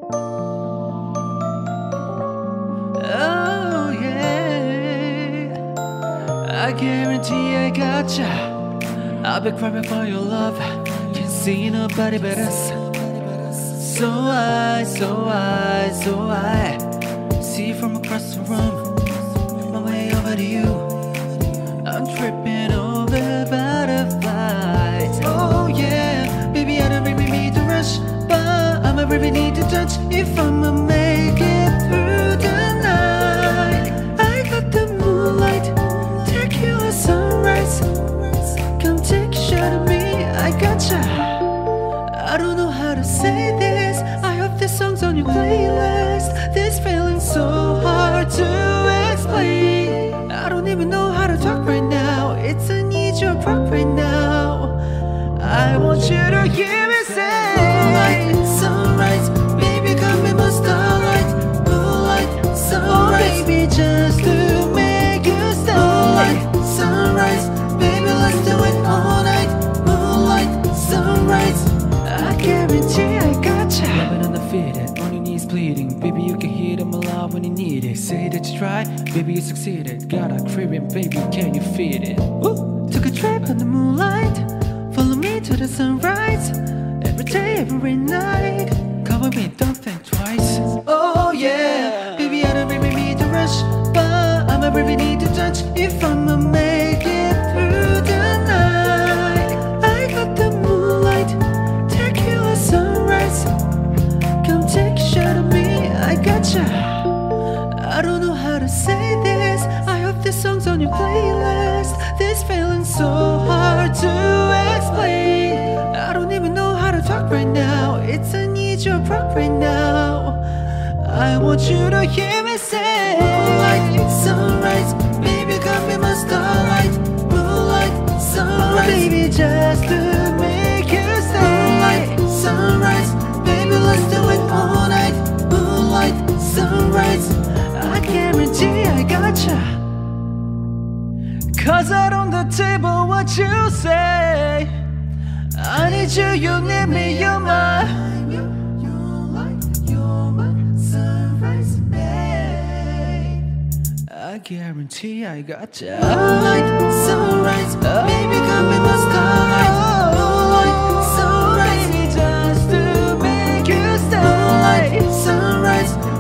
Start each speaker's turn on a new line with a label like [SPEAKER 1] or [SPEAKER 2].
[SPEAKER 1] Oh yeah, I guarantee I gotcha. I'll be crying for your love. Can't see nobody but us. So I see from across the room, my way over to you. I'm tripping over butterflies. Oh yeah, baby I don't really need to rush, but I'ma really need to touch if I'ma make it through the night. I got the moonlight, tequila sunrise. Come take a shot of me, I gotcha. I don't know how to say this, I hope this song's on your playlist. This feeling's so hard to explain. I don't even know how to talk right now, it's a need your rock right now. I want you to hear me say, moonlight sunrise, baby come be my starlight. Moonlight sunrise, oh, baby just to make you stay. Moonlight sunrise, baby let's do it all night. Moonlight sunrise, I guarantee I gotcha. Loving undefeated, on your knees bleeding. Baby you can hear them aloud when you need it. Say that you tried, baby you succeeded. Got a craving, baby can you feed it? Woo! Took a trip on the moonlight, follow me to the sunrise. Every day, every night, cover me, don't think twice. Oh yeah, baby I don't really need to rush, but I'ma really need to touch if I'ma make it through the night. I got the moonlight, tequila sunrise. Come take a shot of me, I gotcha. I don't know how to say this, I hope this song's on your playlist. This feeling's so hard to explain. I don't even know how to talk right now, it's a need your rock right now. I want you to hear me say, moonlight sunrise, baby come be my starlight. Moonlight sunrise, oh, baby just to make you stay. Moonlight sunrise, baby let's do it all night. Moonlight sunrise, I guarantee I gotcha. Cause out on the table what you say, I need you, you need me, you're my sunrise, babe. I guarantee I gotcha. Moonlight sunrise, baby come be my starlight. Moonlight sunrise, baby just to make you stay. Moonlight sunrise,